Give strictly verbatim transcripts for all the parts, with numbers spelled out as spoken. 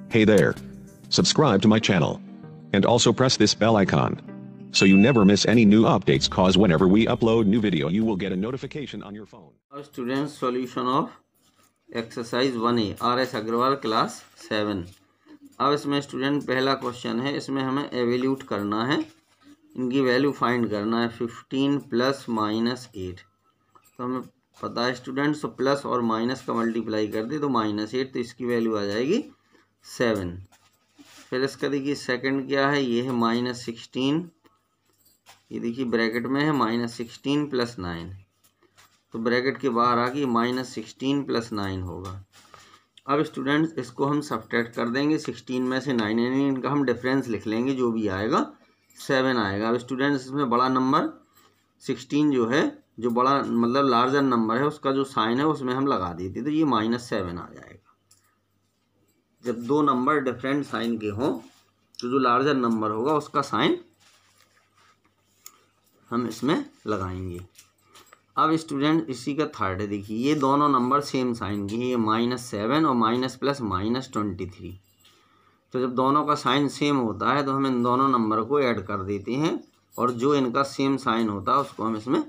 Hey there. Subscribe to my channel. And also press this bell icon. So you never miss any new updates, cause whenever we upload new video you will get a notification on your phone. Our students solution of exercise one A R S Aggarwal class seven. अब इसमें student पहला question है, इसमें हमें evaluate करना है, इनकी value find करना है। फिफ्टीन प्लस माइनस एट, तो हमें पता है स्टूडेंट्स, तो प्लस और माइनस का मल्टीप्लाई कर दे तो माइनस एट, तो इसकी वैल्यू आ जाएगी सेवन। फिर इसका देखिए सेकंड क्या है, ये है माइनस सिक्सटीन, ये देखिए ब्रैकेट में है माइनस सिक्सटीन प्लस नाइन, तो ब्रैकेट के बाहर आ गई माइनस सिक्सटीन प्लस नाइन होगा। अब स्टूडेंट्स इसको हम सब्ट्रैक्ट कर देंगे, सिक्सटीन में से नाइन, यानी इनका हम डिफरेंस लिख लेंगे, जो भी आएगा सेवन आएगा। अब स्टूडेंट्स इसमें बड़ा नंबर सिक्सटीन जो है, जो बड़ा मतलब लार्जर नंबर है, उसका जो साइन है उसमें हम लगा देते, तो ये माइनस सेवन आ जाएगा। जब दो नंबर डिफरेंट साइन के हों तो जो लार्जर नंबर होगा उसका साइन हम इसमें लगाएंगे। अब स्टूडेंट इसी का थर्ड है, देखिए ये दोनों नंबर सेम साइन के हैं, ये माइनस सेवन और minus plus minus twenty three. तो जब दोनों का साइन सेम होता है तो हम इन दोनों नंबर को ऐड कर देते हैं, और जो इनका सेम साइन होता है उसको हम इसमें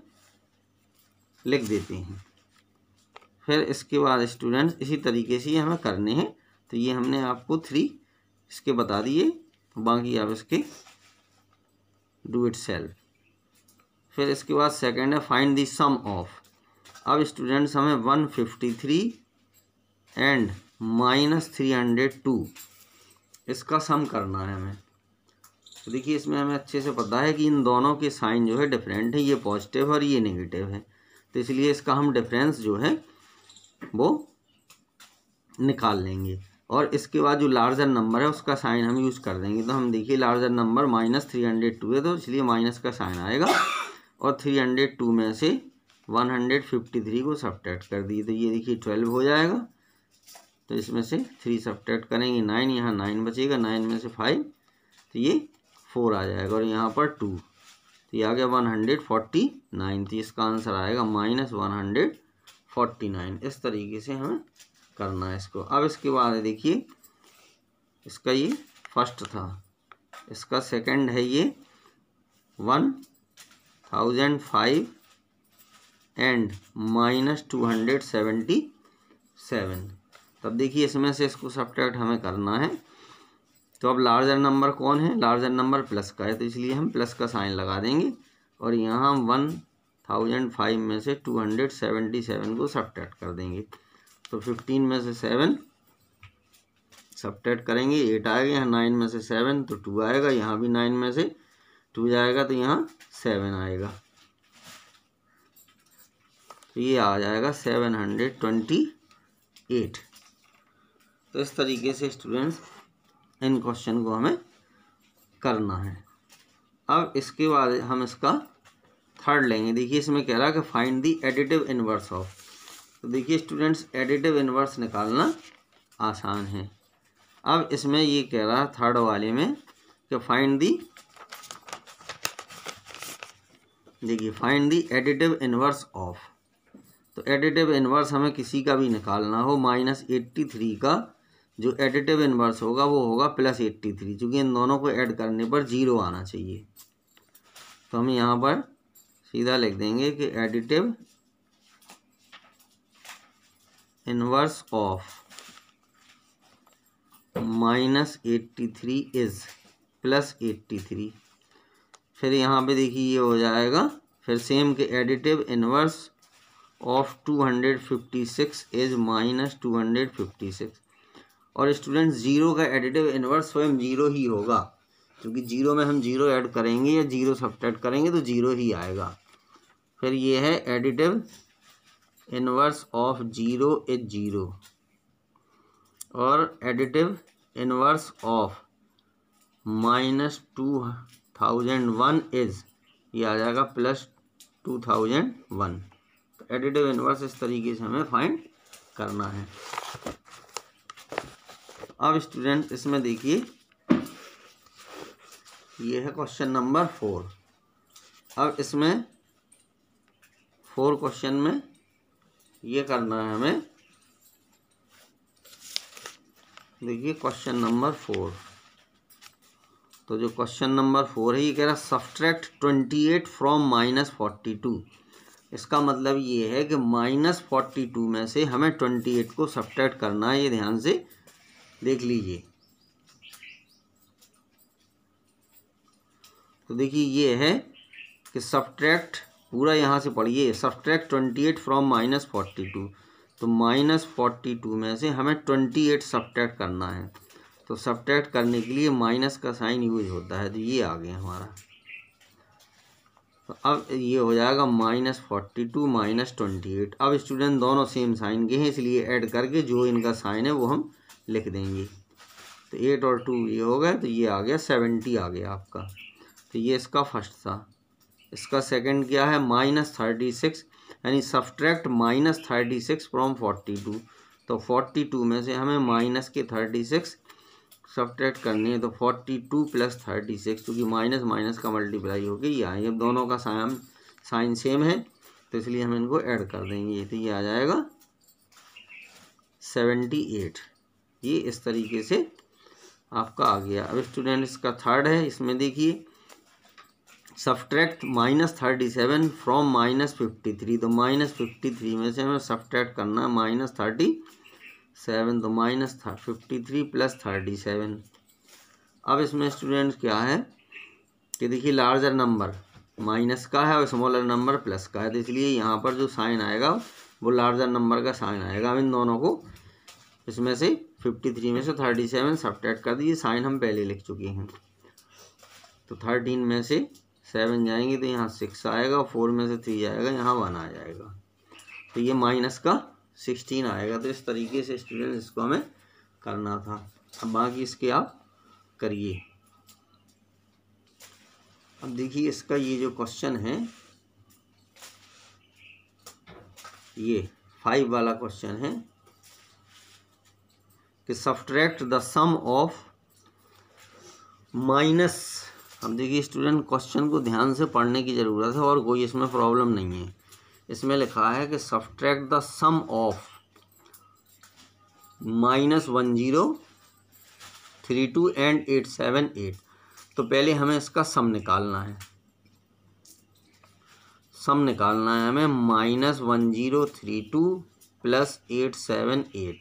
लिख देते हैं। फिर इसके बाद स्टूडेंट्स इसी तरीके से ये हमें करने हैं, तो ये हमने आपको थ्री इसके बता दिए, बाकी आप इसके डू इट सेल्फ। फिर इसके बाद सेकंड है फाइंड द सम ऑफ। अब स्टूडेंट्स हमें one fifty three and minus three hundred two इसका सम करना है हमें। तो देखिए इसमें हमें अच्छे से पता है कि इन दोनों के साइन जो है डिफरेंट है, ये पॉजिटिव और ये नेगेटिव है, तो इसलिए इसका हम डिफरेंस जो है वो निकाल लेंगे, और इसके बाद जो लार्जर नंबर है उसका साइन हम यूज़ कर देंगे। तो हम देखिए larger number minus three hundred two है, तो इसलिए माइनस का साइन आएगा, और थ्री हंड्रेड टू में से वन हंड्रेड फिफ्टी थ्री को सब्ट्रैक्ट कर दिए, तो ये देखिए ट्वेल्व हो जाएगा। तो इसमें से थ्री सब्ट्रैक्ट करेंगे नाइन, यहाँ नाइन बचेगा, नाइन में से फाइव, तो ये फोर आ जाएगा, और यहाँ पर टू, तो ये आ गया वन हंड्रेड फोर्टी नाइन, तो इसका आंसर आएगा minus one hundred forty nine. इस तरीके से हमें करना है इसको। अब इसके बाद देखिए इसका ये फर्स्ट था, इसका सेकंड है ये one thousand five and minus two hundred seventy seven. तब देखिए इसमें से इसको सब्ट्रैक्ट हमें करना है, तो अब लार्जर नंबर कौन है, लार्जर नंबर प्लस का है, तो इसलिए हम प्लस का साइन लगा देंगे, और यहाँ वन थाउजेंड फाइव में से टू हंड्रेड सेवेंटी सेवन को सब्ट्रैक्ट कर देंगे, तो फिफ्टीन में से सेवन सब्ट्रैक्ट करेंगे, एट आएगा, यहाँ नाइन में से सेवन तो टू आएगा, यहाँ भी नाइन में से टू जाएगा तो यहाँ सेवन आएगा, तो ये आ जाएगा सेवन हंड्रेड ट्वेंटी एट। तो इस तरीके से स्टूडेंट्स इन क्वेश्चन को हमें करना है। अब इसके बाद हम इसका थर्ड लेंगे। देखिए इसमें कह रहा है कि find the additive inverse of. तो देखिए स्टूडेंट्स एडिटिव इनवर्स निकालना आसान है। अब इसमें ये कह रहा है थर्ड वाले में कि फाइंड दी, देखिए find the additive inverse of. तो एडिटिव इनवर्स हमें किसी का भी निकालना हो, माइनस एट्टी थ्री का जो एडिटिव इनवर्स होगा वो होगा प्लस एट्टी थ्री, चूँकि इन दोनों को ऐड करने पर जीरो आना चाहिए। तो हम यहाँ पर सीधा लिख देंगे कि additive inverse of minus eighty three is plus eighty three. फिर यहाँ पे देखिए ये हो जाएगा, फिर सेम के additive inverse of two hundred fifty six is minus two hundred fifty six. और स्टूडेंट्स जीरो का एडिटिव इनवर्स स्वयं जीरो ही होगा, क्योंकि जीरो में हम जीरो ऐड करेंगे या जीरो सब्ट्रैक्ट करेंगे तो जीरो ही आएगा। फिर ये है additive inverse of zero is zero, और additive inverse of minus two thousand one is, ये आ जाएगा प्लस टू थाउजेंड वन। तो एडिटिव इनवर्स इस तरीके से हमें फाइंड करना है। अब स्टूडेंट इसमें देखिए ये है क्वेश्चन नंबर फोर। अब इसमें फोर क्वेश्चन में ये करना है हमें देखिए क्वेश्चन नंबर फोर। तो जो क्वेश्चन नंबर फोर है ये कह रहा subtract twenty eight from minus forty two. इसका मतलब ये है कि माइनस फोर्टी टू में से हमें ट्वेंटी एट को सब्ट्रैक्ट करना है। ये ध्यान से देख लीजिए। तो देखिए ये है कि सब्ट्रैक्ट, पूरा यहाँ से पढ़िए, subtract twenty eight from minus forty two. तो माइनस फोर्टी टू में से हमें ट्वेंटी एट सब्ट्रैक्ट करना है। तो सब्ट्रैक्ट करने के लिए माइनस का साइन यूज होता है। तो ये आ गया हमारा। तो अब ये हो जाएगा minus forty two minus twenty eight. अब स्टूडेंट दोनों सेम साइन के हैं, इसलिए ऐड करके जो इनका साइन है वो हम लिख देंगे। तो एट और टू ये हो गए, तो ये आ गया सेवेंटी आ गया आपका। तो ये इसका फर्स्ट था। इसका सेकंड क्या है, माइनस थर्टी सिक्स, यानी subtract minus thirty six from forty two. तो फोर्टी टू में से हमें माइनस के थर्टी सिक्स सब्ट्रैक्ट करनी है। तो forty two plus thirty six, क्योंकि माइनस माइनस का मल्टीप्लाई हो गई यहाँ। ये दोनों का साइन साइन सेम है, तो इसलिए हम इनको ऐड कर देंगे। तो ये आ जाएगा सेवेंटी एट। ये इस तरीके से आपका आ गया। अब स्टूडेंट इसका थर्ड है, इसमें देखिए subtract minus thirty seven from minus fifty three. तो माइनस फिफ्टी थ्री में से हमें सब्ट्रैक्ट करना है माइनस थर्टी सेवन। तो minus fifty three plus thirty seven. अब इसमें स्टूडेंट्स क्या है कि देखिए लार्जर नंबर माइनस का है और स्मॉलर नंबर प्लस का है। तो इसलिए यहाँ पर जो साइन आएगा वो लार्जर नंबर का साइन आएगा। अब इन दोनों को इसमें से फिफ्टी थ्री में से थर्टी सेवन सब्ट्रैक्ट कर दीजिए। साइन हम पहले लिख चुके हैं। तो थर्टीन में से सेवन जाएंगे तो यहाँ सिक्स आएगा, फोर में से थ्री जाएगा, यहाँ वन आ जाएगा। तो ये माइनस का सिक्सटीन आएगा। तो इस तरीके से स्टूडेंट इसको हमें करना था। अब बाकी इसके आप करिए। अब देखिए इसका ये जो क्वेश्चन है, ये फाइव वाला क्वेश्चन है कि subtract the sum of minus. अब देखिए स्टूडेंट क्वेश्चन को ध्यान से पढ़ने की ज़रूरत है और कोई इसमें प्रॉब्लम नहीं है। इसमें लिखा है कि subtract the sum of minus one zero three two and eight seven eight. तो पहले हमें इसका सम निकालना है। सम निकालना है हमें minus one zero three two plus eight seven eight.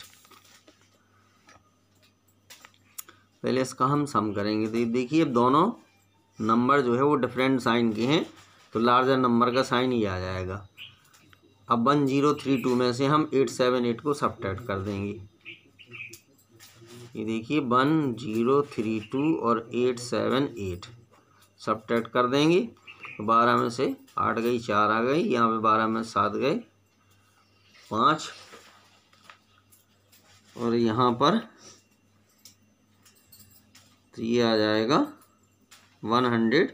पहले इसका हम सम करेंगे। तो देखिए अब दोनों नंबर जो है वो डिफरेंट साइन के हैं, तो लार्जर नंबर का साइन ही आ जाएगा। अब वन जीरो थ्री टू में से हम एट सेवन एट को सब्ट्रैक्ट कर देंगे। ये देखिए वन जीरो थ्री टू और एट सेवन एट सब्ट्रैक्ट कर देंगे। तो बारह में से आठ गई, चार आ गई, यहाँ पे बारह में सात गए, पाँच, और यहाँ पर तो ये आ जाएगा वन हंड्रेड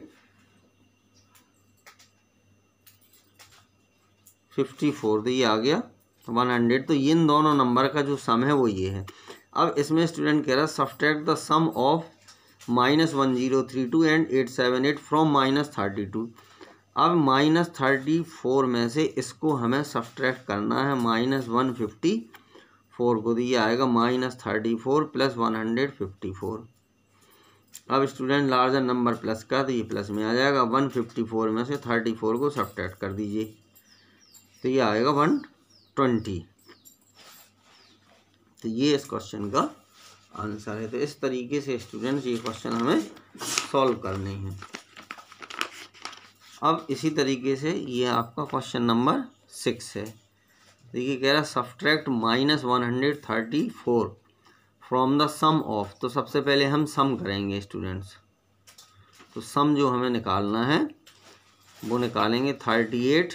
फिफ्टी फोर। तो ये आ गया वन हंड्रेड। तो इन दोनों नंबर का जो सम है वो ये है। अब इसमें स्टूडेंट कह रहा है subtract the sum of minus one zero three two and eight seven eight from minus thirty two. अब माइनस थर्टी फोर में से इसको हमें सब्ट्रैक्ट करना है माइनस वन फिफ्टी फोर को। तो ये आएगा minus thirty four plus one hundred fifty four. अब स्टूडेंट लार्जर नंबर प्लस का, तो ये प्लस में आ जाएगा। वन फिफ्टी फोर में से थर्टी फोर को सब्ट्रैक्ट कर दीजिए, तो ये आएगा वन ट्वेंटी। तो ये इस क्वेश्चन का आंसर है। तो इस तरीके से स्टूडेंट्स ये क्वेश्चन हमें सॉल्व करने हैं। अब इसी तरीके से ये आपका क्वेश्चन नंबर सिक्स है। देखिए कह रहा है subtract minus one hundred thirty four from the sum of. तो सबसे पहले हम सम करेंगे स्टूडेंट्स। तो सम जो हमें निकालना है वो निकालेंगे थर्टी एट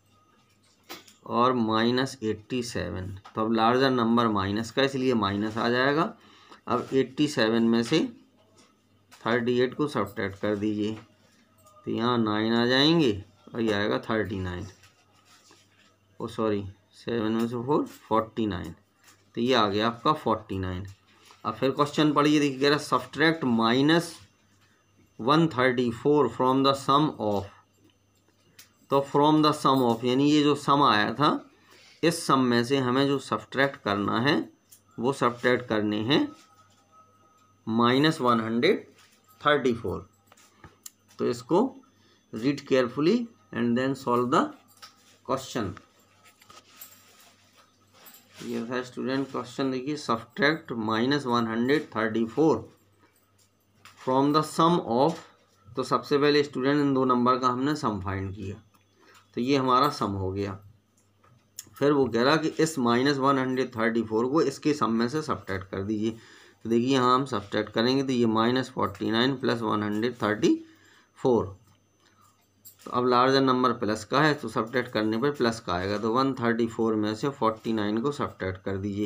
और माइनस एट्टी सेवन। तो अब लार्जर नंबर माइनस का, इसलिए माइनस आ जाएगा। अब एट्टी सेवन में से थर्टी एट को सब्ट्रैक्ट कर दीजिए, तो यहाँ नाइन आ जाएंगे और ये आएगा thirty nine. Oh sorry, seven में से फोर फोर्टी नाइन। तो ये आ गया आपका फोर्टी नाइन। अब फिर क्वेश्चन पढ़िए। देखिए कह रहा है subtract minus one thirty four from the sum of. तो फ्रॉम द सम ऑफ यानी ये जो सम आया था, इस सम में से हमें जो सब्ट्रैक्ट करना है वो सब्ट्रैक्ट करने हैं minus one hundred thirty four. तो इसको read carefully and then solve the question. ये है स्टूडेंट क्वेश्चन, देखिए subtract minus one hundred thirty four from the sum of. तो सबसे पहले स्टूडेंट इन दो नंबर का हमने सम फाइंड किया, तो ये हमारा सम हो गया। फिर वो कह रहा कि इस minus one hundred thirty four को इसके सम में से सब्ट्रैक्ट कर दीजिए। तो देखिए यहाँ हम सब्ट्रैक्ट करेंगे तो ये minus forty nine plus one hundred thirty four. तो अब लार्जर नंबर प्लस का है तो सब्ट्रैक्ट करने पर प्लस का आएगा। तो वन थर्टी फोर में से फोर्टी नाइन को सब्ट्रैक्ट कर दीजिए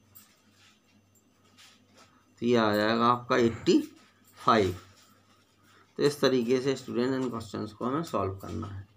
तो ये आ जाएगा आपका एट्टी फाइव। तो इस तरीके से स्टूडेंट इन क्वेश्चंस को हमें सॉल्व करना है।